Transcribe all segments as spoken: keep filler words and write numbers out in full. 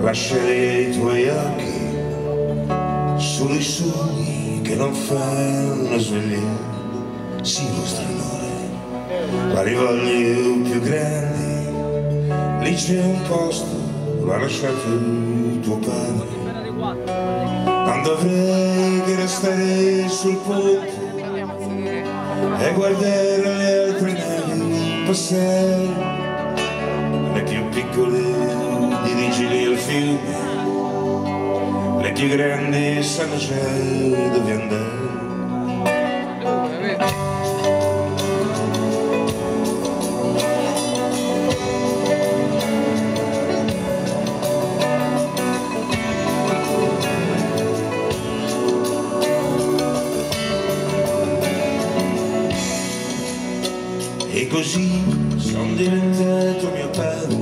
lascerei i tuoi occhi solo i sogni che non fanno svegliare. Sì, vostro amore, quali voglie più grandi, lì c'è un posto, l'ha lasciato il tuo padre. Non dovrei che restare sul ponte e guardare le altre navi passare, le più piccole dirigili al fiume, le più grandi sanno già dove andare. E così sono diventato mio padre,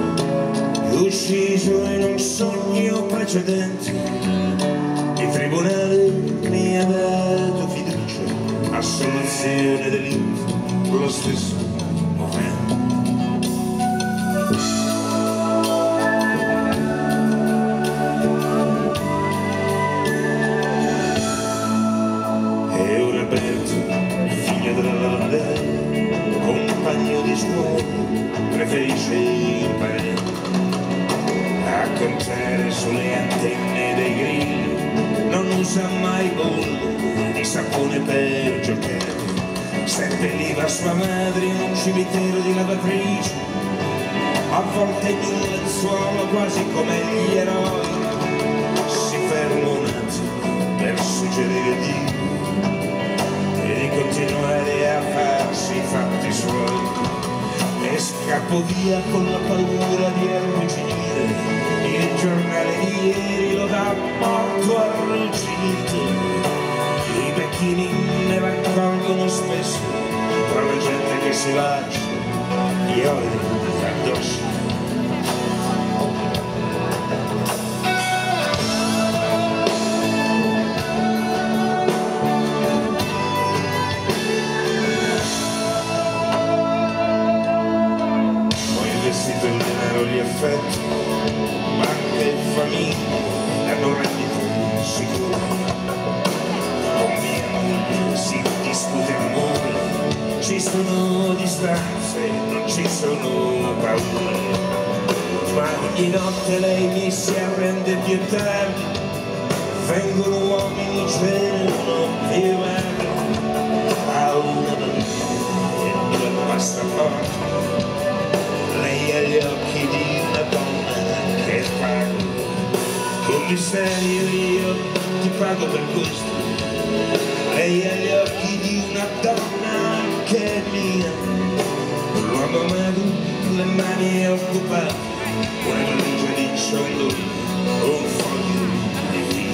ucciso in un sogno precedente. Il tribunale mi ha dato fiducia, assoluzione delitto, lo stesso momento. E ora Alberto, figlio della Landella, compagno di scuola, preferisce imparare a contare sulle antenne dei grilli, non usa mai bolle di sapone per giocare, seppelliva sua madre in un cimitero di lavatrici, a volte in un lenzuolo quasi come gli eroi. Si ferma un attimo per suggerire Dio e di continuare a farsi i fatti suoi, e scappo via con la paura di arrugginire. Il giornale di ieri lo dà morto arrugginito, i becchini ne raccolgono spesso tra la gente che si lascia gli oli addosso. Vestito il denaro gli affetti, banche e famiglie hanno rendito sicuro. Con mia moglie si discute amore, ci sono distanze, non ci sono paure, ma ogni notte lei mi si arrende più tardi, vengono uomini, c'erano più amari, a una bambina e due passaporti. Lei ha gli occhi di una donna che pago, commissario io ti pago per questo. Lei ha gli occhi di una donna che è mia, l'uomo amato, le mani occupate, una valigia di ciondoli, un foglio di vino.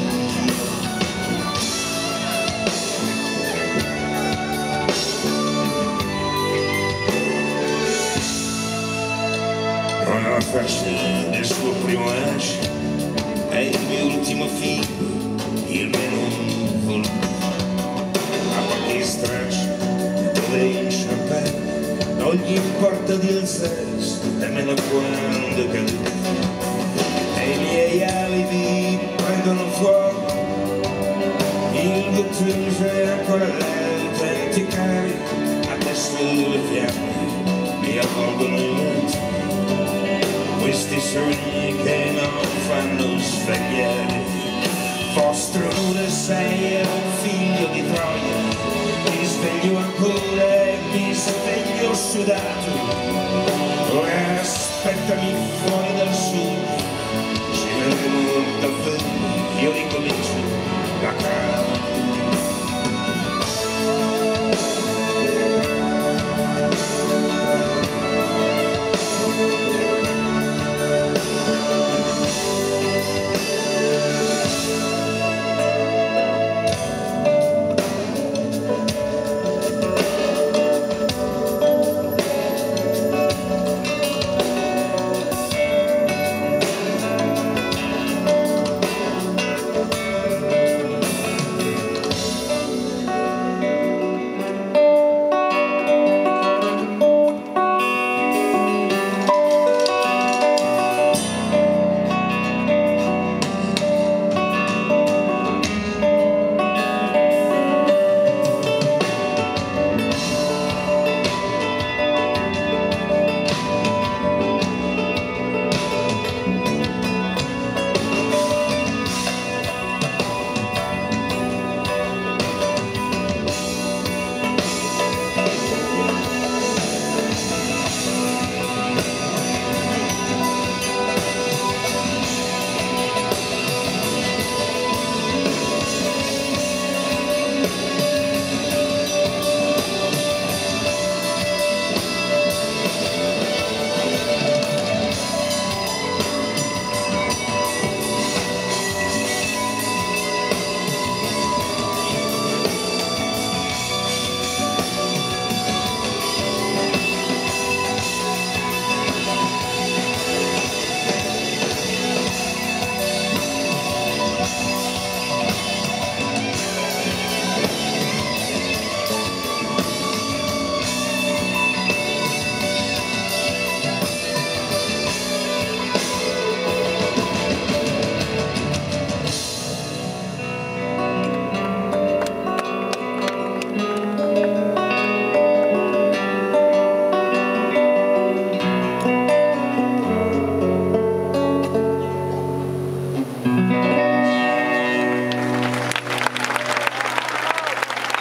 Non ha faccia del suo primo ascio, è il mio ultimo figlio, il meno voluto. A pochi stracci dove in champagne non gli importa di alzarsi, nemmeno quando è caduto. E i miei alibi prendono fuoco, il bottiglio è ancora lento a indicare, adesso le fiamme mi avvolgono il letto. Questi sogni che non fanno svegliare, vostro nudo sei è un figlio di Troia, mi sveglio ancora e mi sveglio sudato, ora aspettami fuori.